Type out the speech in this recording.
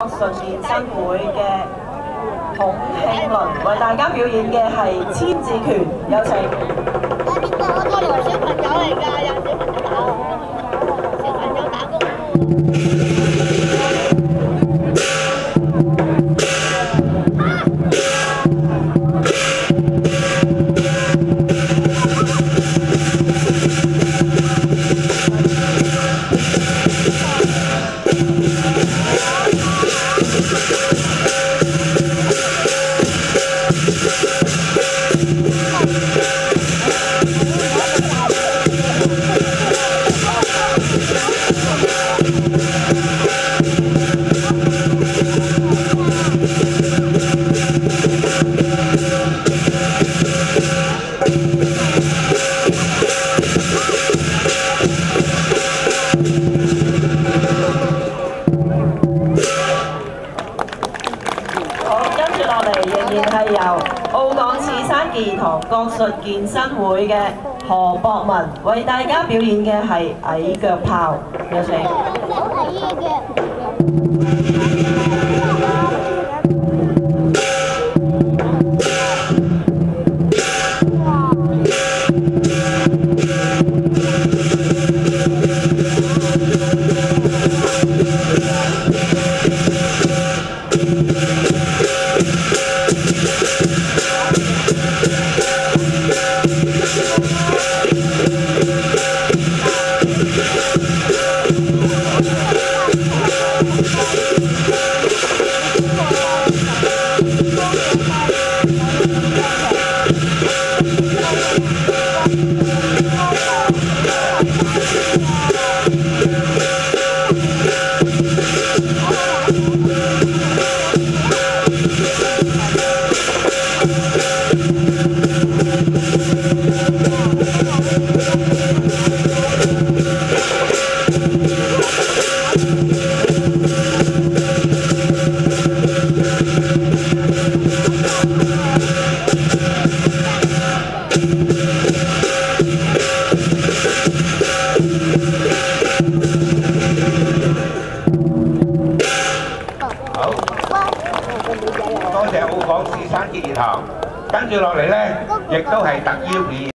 純健身會嘅孔慶倫為大家表演嘅係千字拳，有請。 我以為小朋友嚟㗎，有小朋友打我，小朋友打功夫。仍然係由澳港刺山健堂國術健身會嘅何博文為大家表演嘅係矮腳炮，有請。 多謝澳港刺山健堂，跟住落嚟咧，亦都係特邀表演